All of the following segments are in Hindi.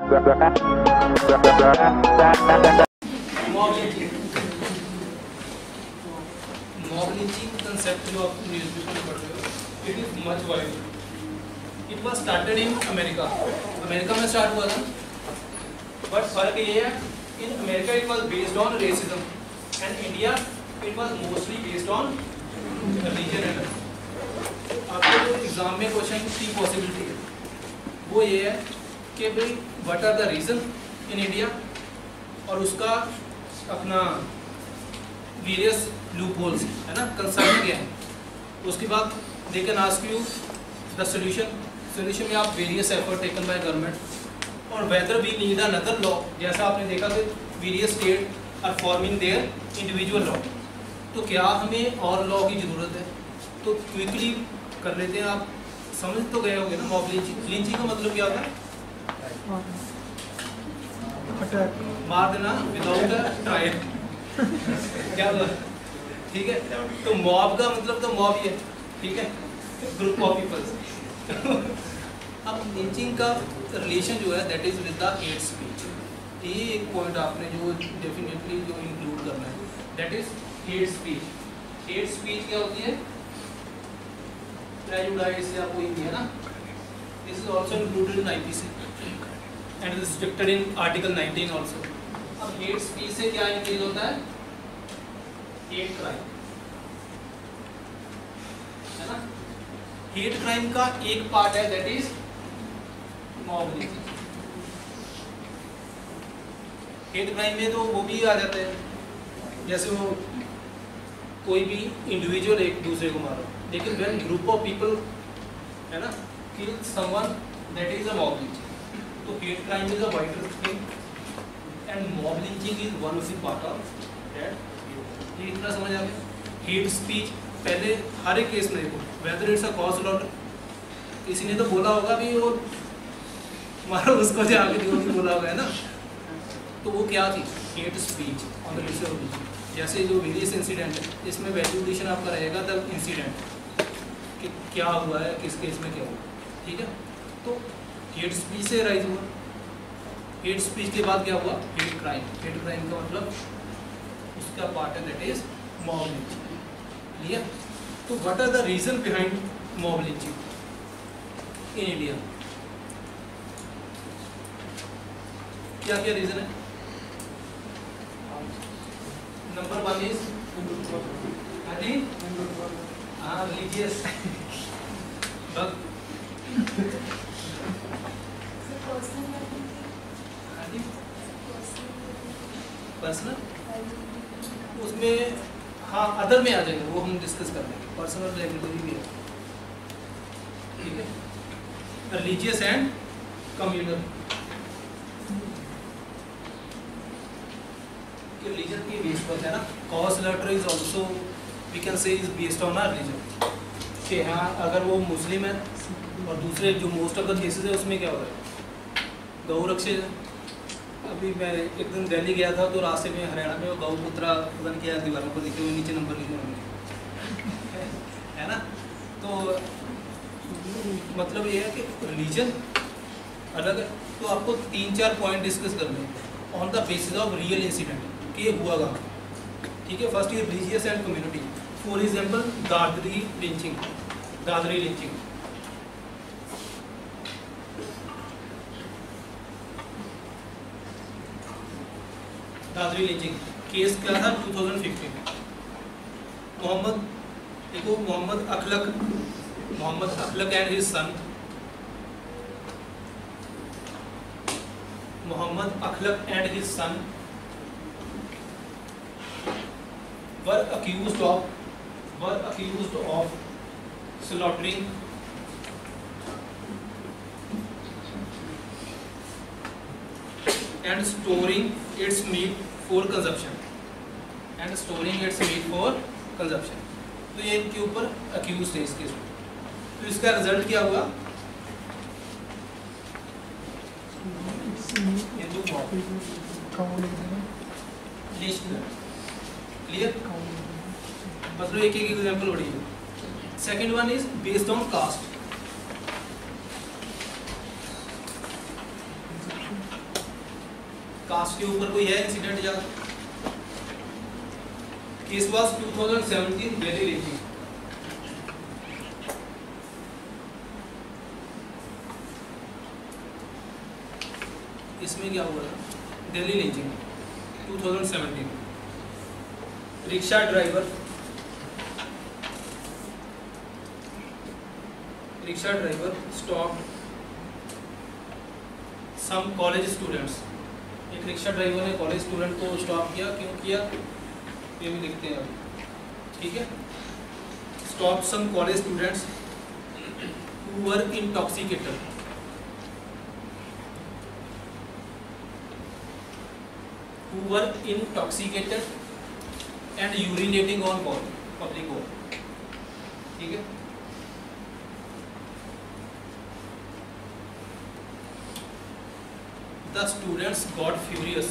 मॉब लिंचिंग कंसेप्ट जो आप न्यूज़पेपर में पढ़ रहे हो, it is much wide. It was started in America. America में स्टार्ट हुआ था, बट फर्क ये है, in America it was based on racism and India it was mostly based on religion and. आपको जो एग्जाम में क्वेश्चन की पॉसिबिलिटी है वो ये है कि भाई what are the reason in India, और उसका अपना वेरियस लूपहोल्स है ना, कंसर्न क्या है। उसके बाद they can ask you the solution में आप various effort taken by government और whether we need another law. जैसा आपने देखा कि various state are forming their individual law, तो क्या हमें और लॉ की ज़रूरत है? तो क्विकली कर लेते हैं। आप समझ तो गए होंगे ना मॉब लिंचिंग। लिंचिंग का मतलब क्या होता है? मार देना विदाउट अ ट्रायल। क्या बोला? ठीक है, तो मॉब का मतलब तो मॉब ही है, ठीक है, ग्रुप ऑफ पीपल्स। अब लिंचिंग का रिलेशन जो है that is with the hate speech. ये एक पॉइंट आपने जो डेफिनेटली जो इंक्लूड करना है, that is hate speech. Hate speech क्या होती है? प्रेजुडाइज या कोई भी है ना, this is also included in IPC and is restricted in article 19 also. अब हेट स्पीच से क्या इंक्रीज होता है? हेट क्राइम, है ना। हेट क्राइम का एक पार्ट है that is mob lynching. Hate crime में तो वो भी आ जाते हैं, जैसे वो कोई भी इंडिविजुअल एक दूसरे को मारो, लेकिन व्हेन ग्रुप ऑफ पीपल है ना kill someone, that is a mob lynching. तो hate crime is a wider thing and mob lynching is one of the part of that. ये इतना समझ आ गया। हेट स्पीच पहले हर एक केस में देखो, whether it's a cow slaughter, किसी ने तो बोला होगा भी वो मारो उसको, जाके जो भी बोला होगा, है ना। तो वो क्या थी? Hate speech on the basis of religion. जैसे जो वेरियस इंसिडेंट है, इसमें वैल्यूएशन आपका रहेगा द इंसिडेंट कि क्या हुआ है, किस केस में क्या हुआ, ठीक है। तो हेट स्पीच से राइज हुआ। हेट स्पीच के बाद क्या हुआ? Hate crime. हेट क्राइम का मतलब उसका पार्ट है that is mob lynching, clear. तो what are the reason behind mob lynching in India? क्या क्या रीजन है? Number 1 is religious. पर्सनल, उसमें हाँ अदर में आ जाएगा, वो हम डिस्कस कर लेंगे। पर्सनल लाइबिलिटी भी है, ठीक है। Religious and communal. रिलीजन की बेस पर है ना, cow slaughter is also we can say is based on our religion. कि हाँ अगर वो मुस्लिम है, और दूसरे जो मोस्ट ऑफ द केसेस है उसमें क्या होता है? गौ रक्षे। अभी मैं एक दिन दिल्ली गया था तो रास्ते में हरियाणा में वो गौ पुत्रा पता नहीं क्या दीवारों पर लिखे हुए, नीचे नंबर लिखे हुए, है ना। तो मतलब ये है कि रिलीजन अलग है। तो आपको 3-4 पॉइंट डिस्कस करने हैं on the basis of real incident कि ये हुआ कहाँ, ठीक है। First is religious and community. For example Dadri lynching. Dadri lynching Dadri lynching case क्या था? 2015। मोहम्मद, देखो Mohammad Akhlaq and his son, Mohammad Akhlaq and his son were accused of slaughtering and storing its meat for consumption तो ये इनके ऊपर अक्यूज थे इस केस में। तो इसका रिजल्ट क्या हुआ? क्लियर, मतलब एक एक एग्जाम्पल बढ़िए। Second one is based on caste. Caste के ऊपर कोई है इंसिडेंट याद? Case was 2017 Delhi lynching. इसमें क्या हुआ था? Delhi lynching 2017। Rickshaw driver stop some college students. एक रिक्शा ड्राइवर ने कॉलेज स्टूडेंट को स्टॉप किया। क्यों किया ये भी लिखते हैं अब, ठीक है। Stop some college students who were intoxicated. Who were intoxicated and urinating on public wall, ठीक है। The students got furious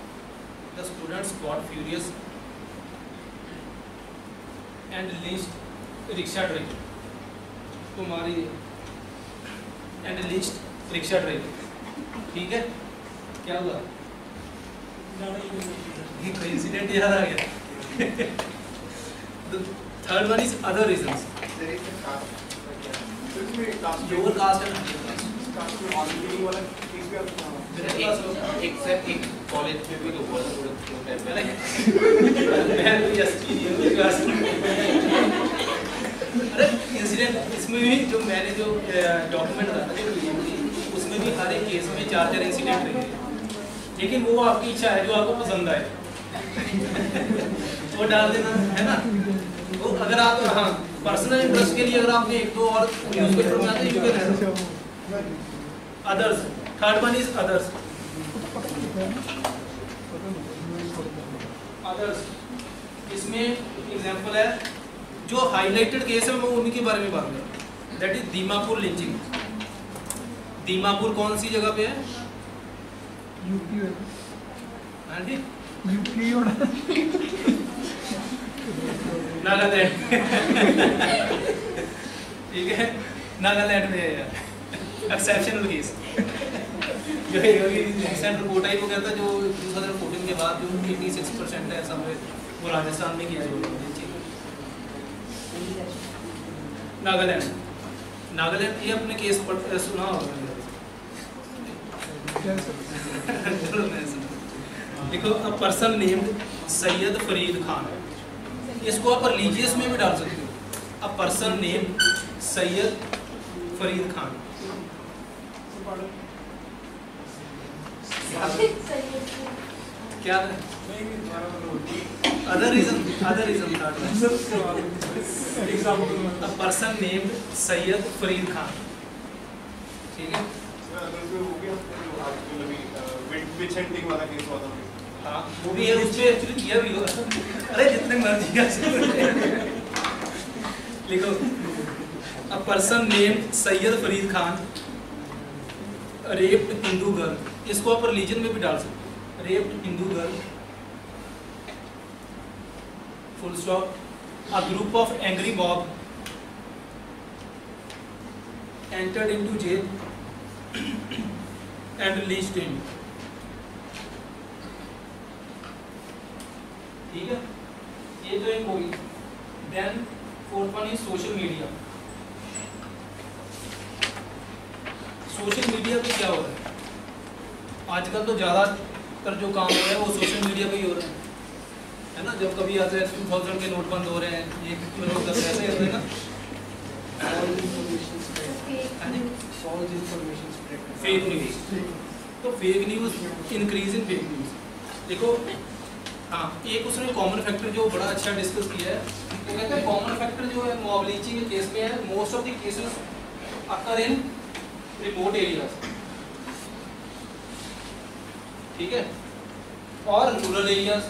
and lynched rickshaw driver को मारी and lynched rickshaw driver, ठीक है। क्या हुआ? कोई इंसिडेंट याद आ गया। The third one is other reasons. Your caste है ना? एक कॉलेज में भी तो हुआ था अरे इंसिडेंट इसमें भी जो मैंने जो डॉक्यूमेंट रहा था उसमें भी हर एक केस में 4 इंसिडेंट रहे, लेकिन वो आपकी इच्छा है जो आपको पसंद आए वो डाल देना, है ना। वो अगर आप हाँ पर्सनल इंटरेस्ट के लिए अगर आपने एक दो और न्यूज़पेपर में आते हैं others. Third one is others. इसमें एग्जांपल है जो हाईलाइटेड केस है मैं उन्हीं के बारे में बात कर रहा हूँ। That is Dimapur lynching. Dimapur कौन सी जगह पे है? यूपी। हाँ जी यूपी और नागालैंड ठीक है, नागालैंड में है यार। एक्सेप्शनल केस जो है रिसेंट रिपोर्ट आई वो कहता है जो 2014 के बाद जो 86% है सब वो राजस्थान में किया जो नागालैंड ये अपने केस पर सुना होगा। देखो a person named Syed Farid Khan, इसको आप रिलीजियस में भी डाल सकते हो। A person named Syed Farid Khan. क्या other reason a person named Syed Farid Khan, ठीक है। हाँ वो भी है, उसमें एक्चुअली किया भी होगा। अरे जितने मर्जी का लिखो। A person named Syed Farid Khan raped Hindu girl, इसको आप रिलीजन में भी डाल सकते हो। Raped Hindu girl full stop. A group of angry mob entered into jail and lynched him, ठीक है। ये तो एक होगी। Then fourth one is social media. Social media पे क्या हो रहा है आजकल? तो ज़्यादातर जो काम हो रहा है वो सोशल मीडिया पे ही हो रहा है ना। जब कभी आता है 2000 के नोट बंद हो रहे हैं, ये लोग ऐसे होते हैं ना। फेक न्यूज़, तो fake news increase in fake news. देखो हाँ एक उसने कॉमन फैक्टर जो बड़ा अच्छा डिस्कस किया है, तो कहते हैं कॉमन फैक्टर जो है मॉब लिंचिंग के केस में है most of the cases occur in remote areas, ठीक है, और रूरल एरियाज।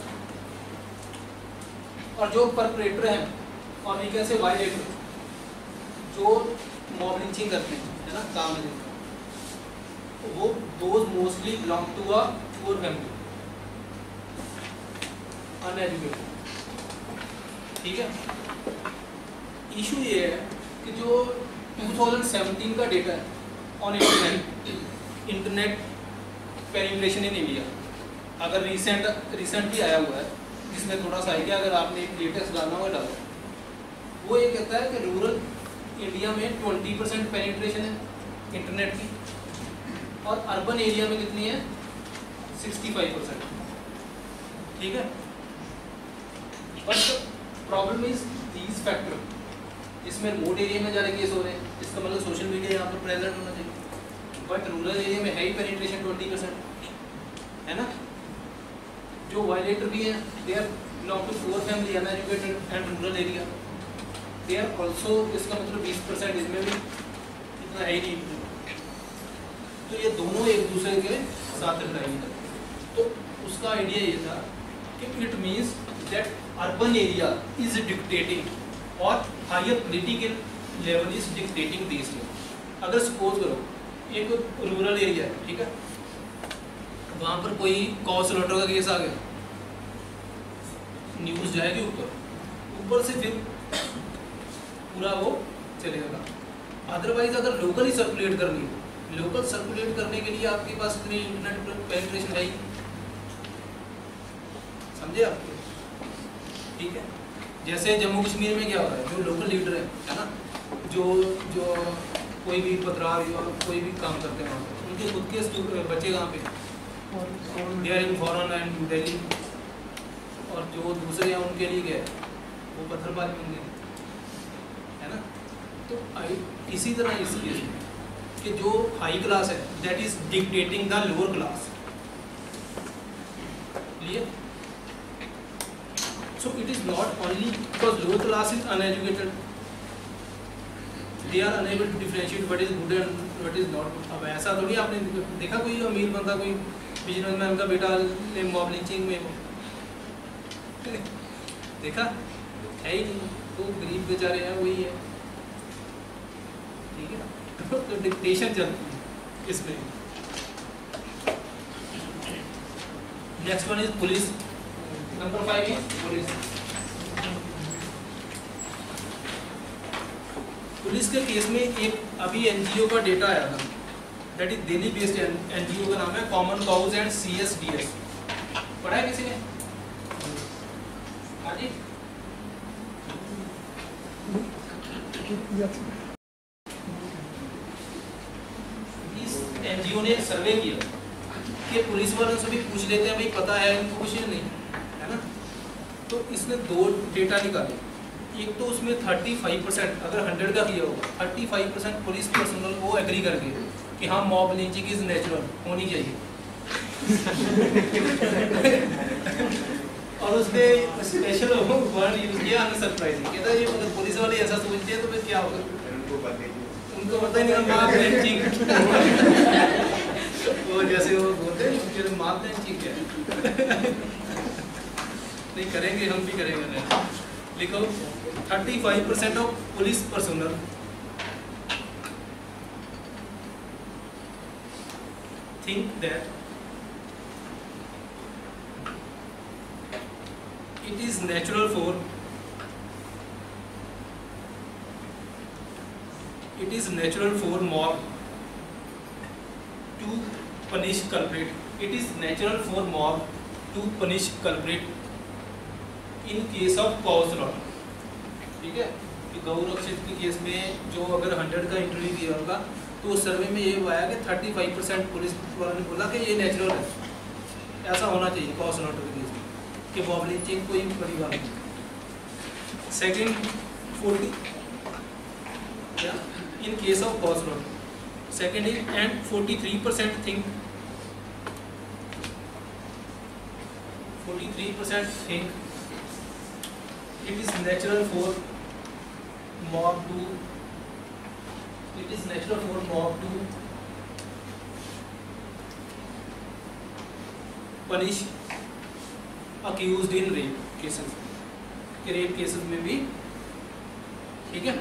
और जो परपेट्रेटर हैं और वी कैन से वायलेटर जो मॉब लिंचिंग करते हैं, है ना, काम में वो those mostly belong to a poor family, uneducated, ठीक है। इशू ये है कि जो 2017 का डेटा है on internet penetration in India, अगर रिसेंटली आया हुआ है जिसमें थोड़ा सा है कि अगर आपने एक लेटेस्ट डालना हुआ डाला, वो ये कहता है कि रूरल इंडिया में 20% पेनिट्रेशन है इंटरनेट की, और अर्बन एरिया में कितनी है 65%। ठीक है, but problem is these factor, इसमें रिमोट एरिया में ज़्यादा केस हो रहे हैं, इसका मतलब सोशल मीडिया यहाँ पर प्रेजेंट होना चाहिए, बट रूरल एरिया में है ही पेनिट्रेशन 20%, है ना। जो वायलेटर भी हैं they are belong to poor family, uneducated and rural area, they are also, इसका मतलब 20% इसमें भी इतना है ही नहीं। तो ये दोनों एक दूसरे के साथ लड़ाई करते। तो उसका आइडिया ये था कि it means that urban area is dictating और higher political level is dictating this. अगर सपोज करो एक रूरल एरिया है, ठीक है, वहाँ पर कोई कॉ स्लॉटर का केस आ गया, न्यूज़ जाएगी ऊपर से फिर पूरा वो चलेगा। अदरवाइज अगर लोकली सर्कुलेट करनी है, लोकल सर्कुलेट करने के लिए आपके पास इतनी इंटरनेट पेनिट्रेशन है ही, समझे आप? ठीक है, जैसे जम्मू कश्मीर में क्या हो रहा है, जो लोकल लीडर है ना, जो कोई भी पथराव या कोई भी काम करते हैं वहाँ पर, उनके खुद के बच्चे कहाँ पे, they are in foreign and Delhi, और जो दूसरे हैं उनके लिए क्या है, वो पत्थरबाजी होंगे, है ना। तो इसी तरह इस केस में कि जो हाई क्लास है that is dictating the lower class, लिए so it is not only because lower class is uneducated, they are unable to differentiate what is good and what is not good. अब ऐसा थोड़ी आपने देखा कोई अमीर बंदा, कोई बिजनेसमैन का बेटा मॉब लिंचिंग में देखा है ही नहीं, तो गरीब बेचारे हैं वही है, ठीक है। तो डिक्टेशन चलती है इसमें। Next one is police, number 5 is police. Police के केस में एक अभी एनजीओ का डेटा आया था, that is Delhi based NGO का नाम है कॉमन काउज एंड CSDS। पढ़ा है किसी ने? हाँ जी, इस एनजीओ ने सर्वे किया कि पुलिस वालों से भी पूछ लेते हैं भाई पता है इनको कुछ नहीं, है ना। तो इसने 2 डेटा निकाले, एक तो उसमें 35%, अगर 100 का किया होगा 35% पुलिस पर्सनल वो एग्री कर गए कि हाँ मॉब लिंचिंग इज नेचुरल होनी चाहिए। और उसने स्पेशल वर्ड यूज किया अनसरप्राइजिंग, कहता है ये मतलब पुलिस वाले ऐसा सोचते हैं तो फिर क्या होगा, उनको पता ही नहीं मॉब लिंचिंग वो जैसे वो बोलते हैं मॉब लिंचिंग क्या नहीं करेंगे, हम भी करेंगे नहीं। लिखो 35% of police personnel think that it is natural for mob to punish culprit. It is natural for mob to punish culprit in case of cause slaughter. ठीक है, कि गौ रक्षित के केस में जो अगर 100 का इंटरव्यू किया होगा तो उस सर्वे में ये आया कि 35% पुलिस वालों ने बोला कि ये नेचुरल है, ऐसा होना चाहिए कॉज स्लॉटर के केस में, कि मॉब लिंचिंग कोई बड़ी बात नहीं। Second 40 in case of cow slaughter, second is and 43% think 43% think it is natural for mob to punish accused in rape cases, कि रेप केसेस में भी ठीक है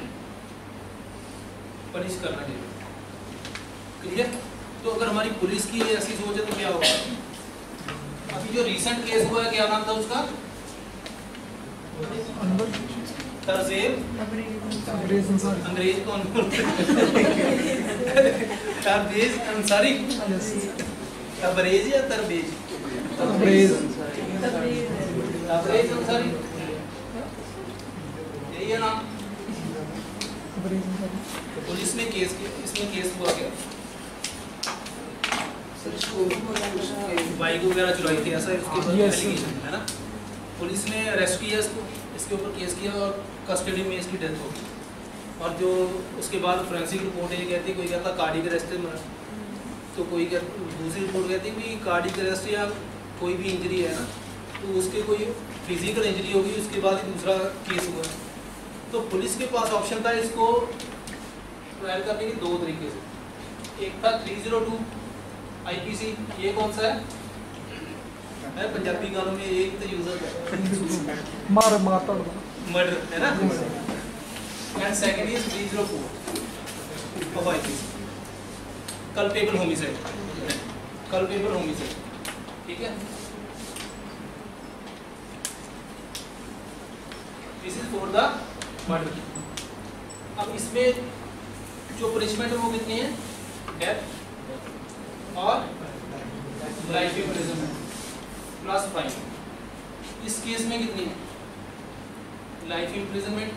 पनिश करना चाहिए। क्लियर? तो अगर हमारी पुलिस की ऐसी सोच है तो क्या होगा? अभी जो रिसेंट केस हुआ है क्या नाम था उसका? अंग्रेज कौन बोलते तरबेज अंसारी, तबरेज या तरबेज? अप्रेज अंसारी, यही है नाम। तो पुलिस ने केस किया, इसमें केस हुआ क्या, बाइक वगैरह चुराई थी ऐसा इसके ऊपर एलिगेशन है ना। पुलिस ने अरेस्ट किया इसको, इसके ऊपर केस किया और कस्टडी में इसकी डेथ हो गई। और जो उसके बाद फोरेंसिक रिपोर्ट ये कहती, कोई कहता कार्डियक अरेस्ट से मरा, तो कोई दूसरी रिपोर्ट कहती कि कार्डियक अरेस्ट या कोई भी इंजरी है ना, तो उसके कोई फिजिकल इंजरी होगी, उसके बाद ही दूसरा केस हुआ। तो पुलिस के पास ऑप्शन था इसको ट्रायल करने के दो तरीके से। एक था 302 IPC, ये कौन सा है पंजाबी गानों में एक तो यूज होता है मर्डर है ना। And second is 304 of IPC, culpable homicide, culpable homicide, ठीक है। This is for the murder. अब इसमें जो पनिशमेंट है वो कितनी है, डेथ और लाइफ इम्प्रिजनमेंट प्लस फाइन। इस केस में कितनी है, लाइफ इम्प्रिजनमेंट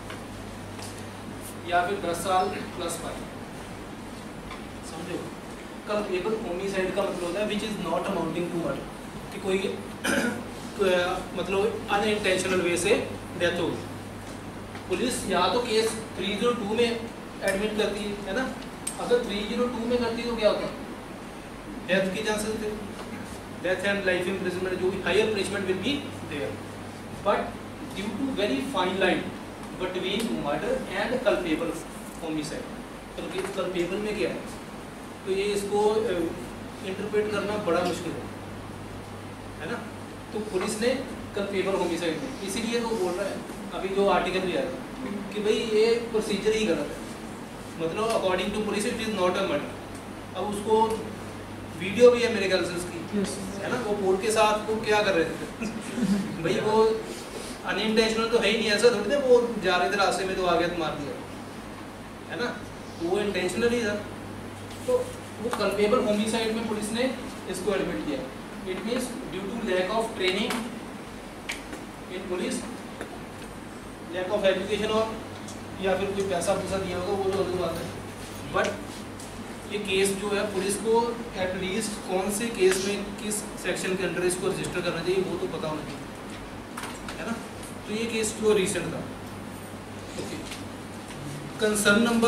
या फिर 10 साल प्लस फाइन। समझो, कल्पेबल होमिसाइड का मतलब होता है which is not amounting to murder, कि कोई मतलब अनइंटेंशनल वे से डेथ होगी। पुलिस या तो केस 302 में एडमिट करती है ना, अगर 302 में करती तो क्या होता है, डेथ की चांसेस थे, डेथ एंड लाइफ इम्प्रिजनमेंट, जो भी higher punishment will be there. But due to very fine line between murder and culpable homicide, culpable में क्या है, तो ये इसको इंटरप्रेट करना बड़ा मुश्किल है ना। तो पुलिस ने कल्पेबल होमिसाइड में, इसीलिए तो बोल रहा है अभी जो आर्टिकल भी आया कि भाई ये प्रोसीजर ही गलत है, मतलब according to police it is not a murder. अब उसको वीडियो भी है मेरे ख्याल से उसकी, है ना, वो पोल के साथ वो क्या कर रहे थे भाई वो अनइंटेंशनल तो है ही नहीं, ऐसा थोड़ी थे वो जा रहे थे रास्ते में तो आ गया तो मार दिया, है ना, तो वो इंटेंशनल ही था। तो वो कल्पेबल होमिसाइड में पुलिस ने इसको एडमिट किया। It means due to lack of training in police, lack of education, और या फिर कोई पैसा दिया होगा, वो तो अलग बात है। बट ये केस जो है पुलिस को एटलीस्ट कौन से केस में किस सेक्शन के अंडर इसको रजिस्टर करना चाहिए वो तो पता होना चाहिए, है ना। तो ये केस जो रिसेंट था, ओके। कंसर्न नंबर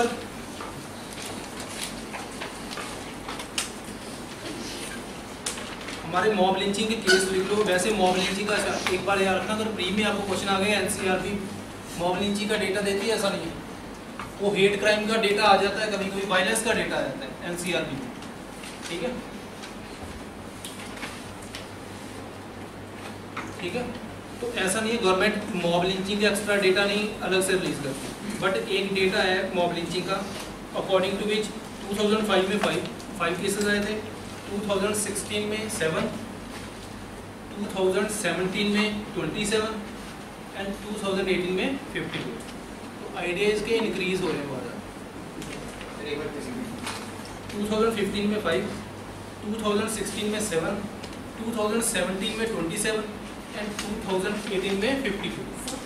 हमारे मॉब लिंचिंग के केस लिख लो। वैसे मॉब लिंचिंग का एक बार याद रखना, अगर प्री में आपको क्वेश्चन आ गए NCERT मॉब लिंचिंग का डेटा देती है, ऐसा नहीं है, वो हेट क्राइम का डेटा आ जाता है, कभी कभी वायलेंस का डेटा आ जाता है NCERT में, ठीक है, ठीक है। तो ऐसा नहीं है गवर्नमेंट मॉब लिंचिंग का एक्स्ट्रा डेटा नहीं अलग से रिलीज करती, बट एक डेटा है मॉब लिंचिंग का, अकॉर्डिंग टू विच 2005 में 5 केसेस आए थे, 2016 में 7, 2017 में 27 एंड 2018 में 52। तो आइडिया इसके इंक्रीज हो रहे हैं बहुत। 2015 में 5, 2016 में 7, 2017 में 27 एंड 2018 में 52।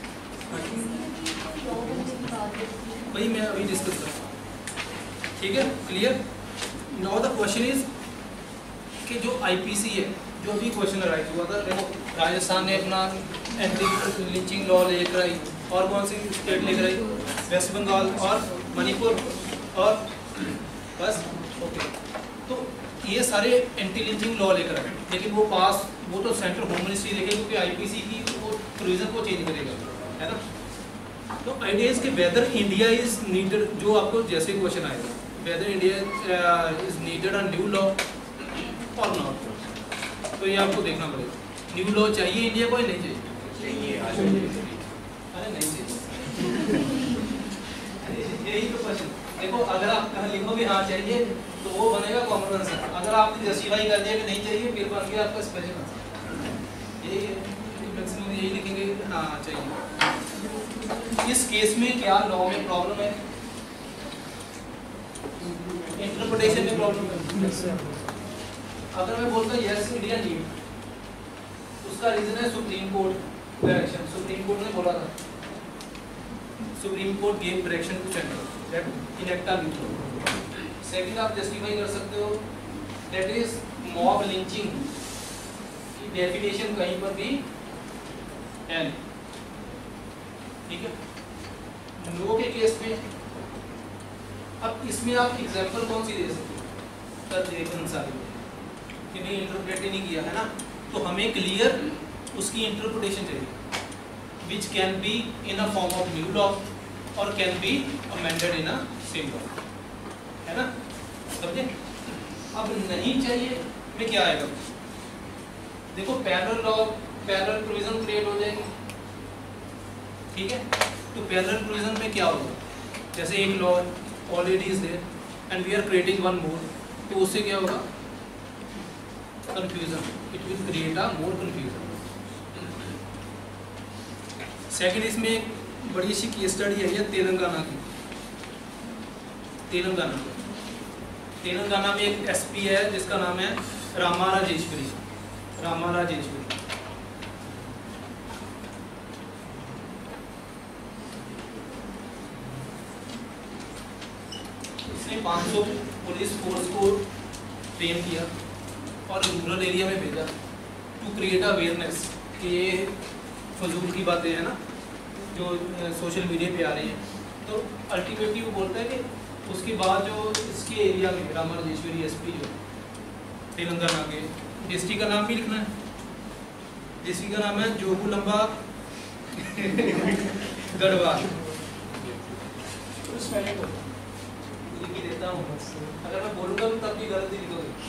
वही मैं अभी डिस्कस कर रहा हूँ, ठीक है, clear. Now the question is कि जो IPC है, जो भी क्वेश्चन राइट हुआ था, देखो राजस्थान ने अपना एंटी लिंचिंग लॉ लेकर आई, और कौन सी स्टेट लेकर आई, वेस्ट बंगाल और मणिपुर, और बस, ओके। तो ये सारे एंटी लिंचिंग लॉ लेकर आए, लेकिन वो पास वो तो सेंट्रल होम मिनिस्ट्री देखेगी, क्योंकि IPC की वो प्रोविजन को चेंज करेगा, है ना। तो आइडिया इज कि वेदर इंडिया इज नीडेड, जो आपको जैसे क्वेश्चन आएगा, whether India is needed a new law और नॉट, तो ये आपको देखना पड़ेगा। न्यू लॉ चाहिए इंडिया को, नहीं चाहिए? अरे नहीं चाहिए। यही तो क्वेश्चन। देखो अगर आप कहाँ लिखोगे हाँ चाहिए, तो वो बनेगा कॉमन आंसर। अगर आपने जस्टिफाई कर दिया कि नहीं चाहिए, फिर बन गया आपका स्पेशल आंसर। यही है, मैक्सिमम यही लिखेंगे हाँ चाहिए। इस केस में क्या लॉ में प्रॉब्लम है, इंटरप्रिटेशन में प्रॉब्लम है। अगर मैं बोलता यस इंडिया नीड, उसका रीजन है supreme court direction. Supreme Court ने बोला था, Supreme Court gave direction to centre that enact a loophole. Second आप जस्टिफाई कर सकते हो दैट इज मॉब लिंचिंग की डेफिनेशन कहीं पर भी है नहीं, ठीक है। नो के केस में अब इसमें आप एग्जांपल कौन सी दे सकते हो, तर्क सारी कि नहीं इंटरप्रेट ही नहीं किया है ना, तो हमें क्लियर उसकी इंटरप्रिटेशन चाहिए which can be in a form of new law और can be amended in a same law, है ना, समझे। अब नहीं चाहिए में क्या आएगा, देखो parallel law, parallel provision create हो जाएगी, ठीक है। तो पैरेलल प्रोविजन में क्या होगा, जैसे एक law already is there and we are creating one more, तो उससे क्या होगा, confusion, it will create a more confusion. Second इसमें एक बड़ी सी केस स्टडी है तेलंगाना की। तेलंगाना में एक एसपी है जिसका नाम है रामाराजेश्वरी। इसने 500 पुलिस फोर्स को ट्रेन किया और रूरल एरिया में भेजा टू क्रिएट अवेयरनेस कि ये फजूल की बातें हैं ना जो सोशल मीडिया पे आ रही हैं। तो अल्टीमेटली वो बोलता है कि उसके बाद जो इसके एरिया में रामाराजेश्वरी एसपी जो तेलंगाना के, डिस्ट्रिक्ट का नाम भी लिखना है, डिस्ट्रिक्ट का नाम है जोगुलंबा गढ़वाल। लिख ही देता हूँ, अगर मैं बोलूँगा तब भी गलती लिखोगे।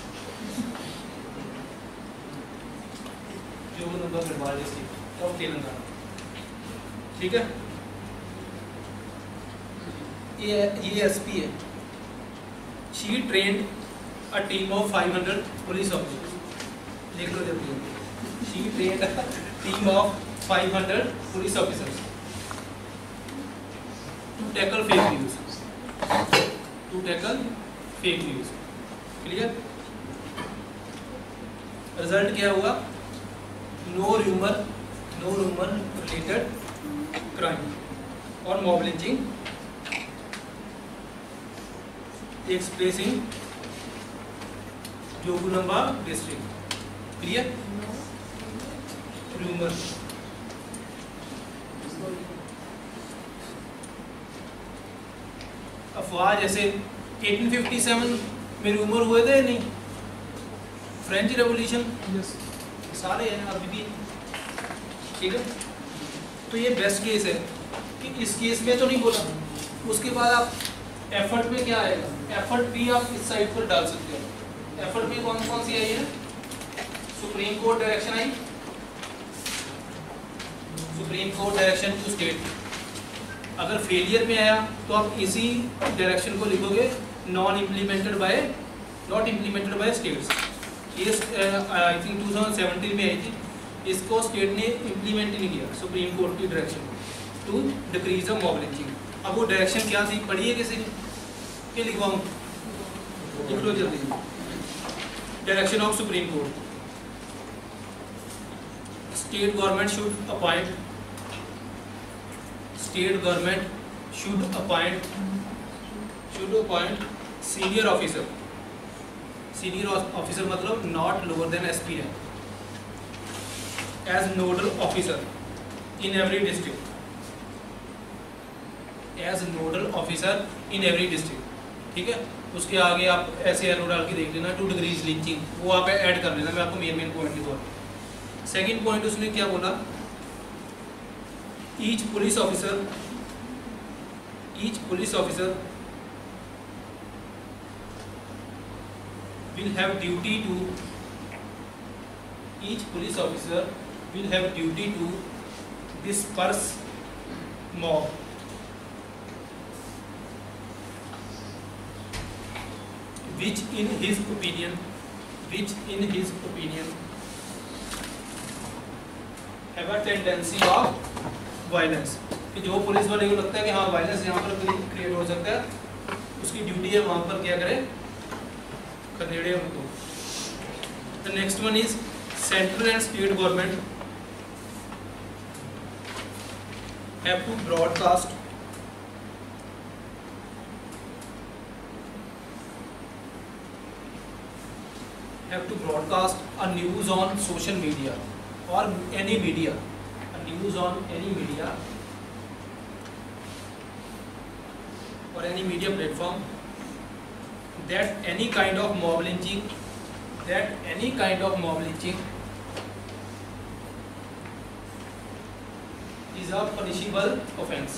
जोगुलंबा गढ़वाल डिस्ट्रिक्ट ऑफ तेलंगाना, ठीक है। ये एसपी है। She trained a team of 500 police officers, देख लो जल्दी। She trained a team of 500 police officers to tackle fake news, clear. Result क्या हुआ, नो रूमर रिलेटेड क्राइम और mob lynching takes place in Jogulamba district, clear. Rumour, अफवाह, जैसे 1857 में रूमर हुए थे नहीं, फ्रेंच रेवोल्यूशन, सारे हैं अभी भी, ठीक है। तो ये बेस्ट केस है कि इस केस में तो नहीं बोला। उसके बाद आप एफर्ट में क्या आएगा, एफर्ट भी आप इस साइड पर डाल सकते हो। एफर्ट में कौन कौन सी आई है, सुप्रीम कोर्ट डायरेक्शन आई, supreme court direction to state. अगर फेलियर में आया तो आप इसी डायरेक्शन को लिखोगे नॉट इम्प्लीमेंटेड बाय स्टेट्स। ये आई थिंक 2017 में आई थी, इसको स्टेट ने इम्प्लीमेंट ही नहीं किया, सुप्रीम कोर्ट की direction to decrease the mob lynching. अब वो डायरेक्शन क्या थी, पढ़िए किसी ने, क्या लिखवाऊं, लिख लो जल्दी। Direction of supreme court, state government should appoint senior officer मतलब not lower than SP rank, as nodal officer in every district, ठीक है। उसके आगे आप ऐसे एरो डाल के देख लेना, टू डिक्रीज लिंचिंग, वो आप ऐड कर लेना, मैं आपको मेन पॉइंट लिखवा। सेकंड पॉइंट उसने क्या बोला, each police officer will have duty to disperse mob which in his opinion have a tendency of violence। कि जो पुलिस वाले को लगता है कि हाँ वायलेंस यहाँ पर क्रिएट हो सकता है, उसकी ड्यूटी है वहाँ पर क्या करे, खदेड़े उनको। The next one is central and state government have to broadcast a news on social media or any media, a news on any media or any media platform that any kind of mob lynching is a punishable offense.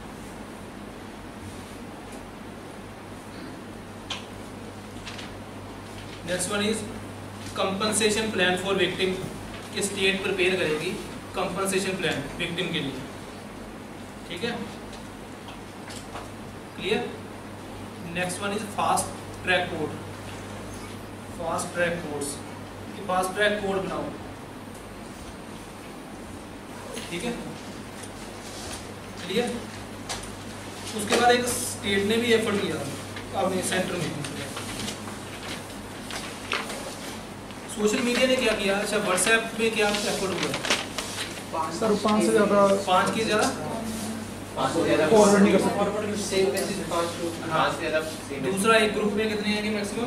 Next one is compensation plan for victim कि स्टेट प्रिपेयर करेगी कंपनसेशन प्लान विक्टिम के लिए, ठीक है, clear. Next one is fast track court, fast track courts कि फास्ट ट्रैक कोड बनाओ, ठीक है, क्लियर। उसके बाद एक स्टेट ने भी एफर्ट किया अपने सेंटर में, सोशल मीडिया ने क्या किया। अच्छा, व्हाट्सएप में क्या एफर्ट हुआ है सर? 5 से ज़्यादा, 5 की ज़्यादा फॉरवर्ड नहीं कर सकते। दूसरा एक ग्रुप में कितने हैं मैक्सिमम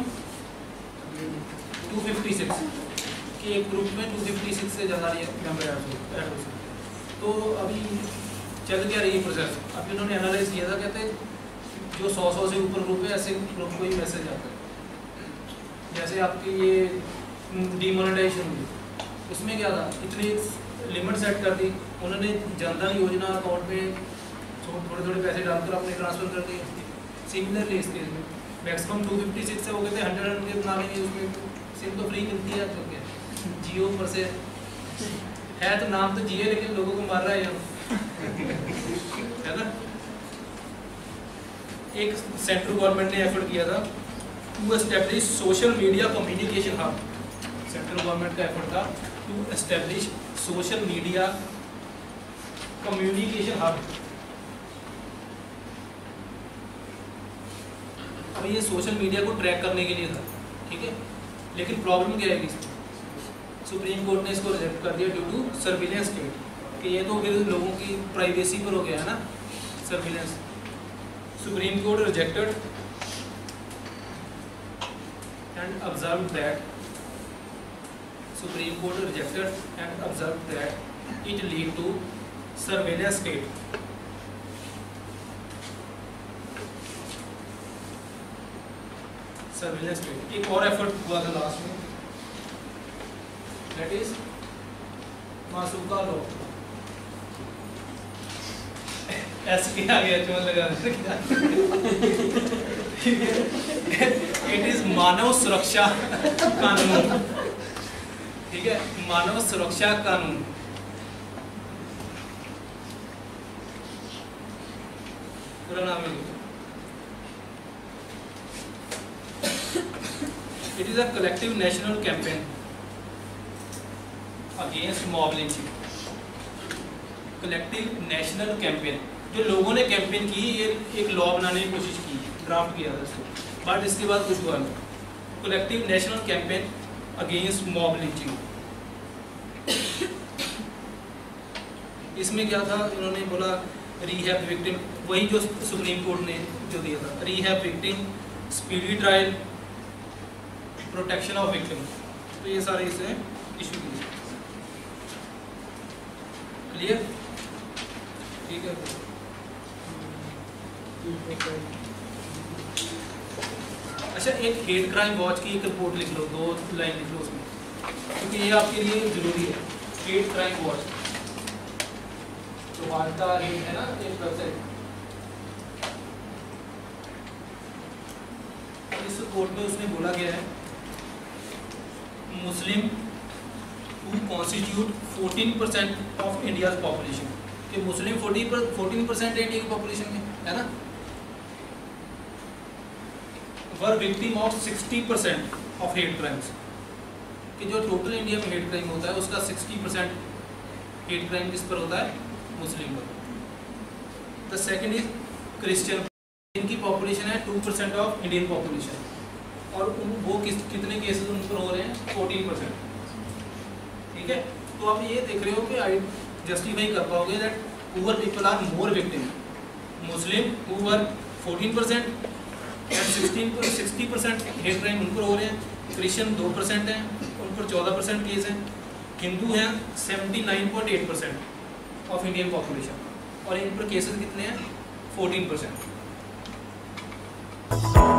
256 कि एक ग्रुप में 256 से ज़्यादा मेंबर ऐड हो सकते। तो अभी चल क्या रही है प्रोसेस, अभी उन्होंने एनालाइज किया था, कहते हैं जो 100 से ऊपर ग्रुप है ऐसे ग्रुप को ही मैसेज आता है। जैसे आपकी ये डिमोनेटाइजेशन हुई, उसमें क्या था, इतनी लिमिट सेट कर दी उन्होंने, जनधन योजना अकाउंट में थोड़े थोड़े पैसे डालकर अपने ट्रांसफर कर दिए। सिमिलरली इस केस में मैक्सिमम 256 से हो गए थे, 100 के बना लेंगे, उसमें सिम तो फ्री मिलती है तो क्या जियो पर से है, तो नाम तो जियो लेकिन लोगों को मार रहा है है ना। एक सेंट्रल गवर्नमेंट ने एफर्ट किया था to establish social media communication hub, central government का एफर्ट था to establish social media communication hub. अब ये सोशल मीडिया को ट्रैक करने के लिए था, ठीक है, लेकिन प्रॉब्लम क्या है, सुप्रीम कोर्ट ने इसको रिजेक्ट कर दिया ड्यू टू सर्विलेंस स्टेट, कि ये तो फिर लोगों की प्राइवेसी पर हो गया है ना surveillance. Supreme court rejected and observe that Supreme Court rejected and observed that it lead to surveillance state. Surveillance state. एक और एफर्ट हुआ था लास्ट में, that is मासूका लॉ। ऐसे आ गया चोन लगा, इट इज मानव सुरक्षा कानून, ठीक है, मानव सुरक्षा कानून। पूरा नाम है, it is a collective national campaign against mob lynching. Collective national campaign, जो लोगों ने कैंपेन की, ये एक लॉ बनाने की कोशिश की, ड्राफ्ट किया था इसको, बट इसके बाद कुछ हुआ नहीं। Collective national campaign against mob lynching, इसमें क्या था, इन्होंने बोला रीहैब विक्टिम, वही जो सुप्रीम कोर्ट ने जो दिया था, rehab victim, speedy trial, protection of victim, तो ये सारे इसे इशू किए। क्लियर, ठीक है। अच्छा, एक हेट क्राइम वॉच की एक रिपोर्ट लिख लो, 2 लाइन लिख लो उसमें, क्योंकि ये आपके लिए जरूरी है। हेट क्राइम वॉच, तो वार्ता हेट है ना एक वेबसाइट, इस रिपोर्ट में उसने बोला गया है Muslim who constitute 14% of India's population, कि मुस्लिम 14% है इंडिया की पॉपुलेशन में, है ना, were victim of 60% of hate crimes, कि जो टोटल इंडिया में हेट क्राइम होता है उसका 60% हेट क्राइम किस पर होता है, मुस्लिम पर। द सेकेंड इज क्रिश्चियन, इनकी पॉपुलेशन है 2% ऑफ इंडियन पॉपुलेशन, और वो कितने केसेस उन पर हो रहे हैं, 14%। ठीक है, तो आप ये देख रहे हो कि आई जस्टिफाई कर पाओगे that poor people are more victim. Muslim who were 14% and 60% hate crime उन पर हो रहे हैं, क्रिश्चियन 2% हैं, उन पर 14% केस हैं, हिंदू हैं 79.8% ऑफ इंडियन पॉपुलेशन, और इन पर केसेस कितने हैं 14%।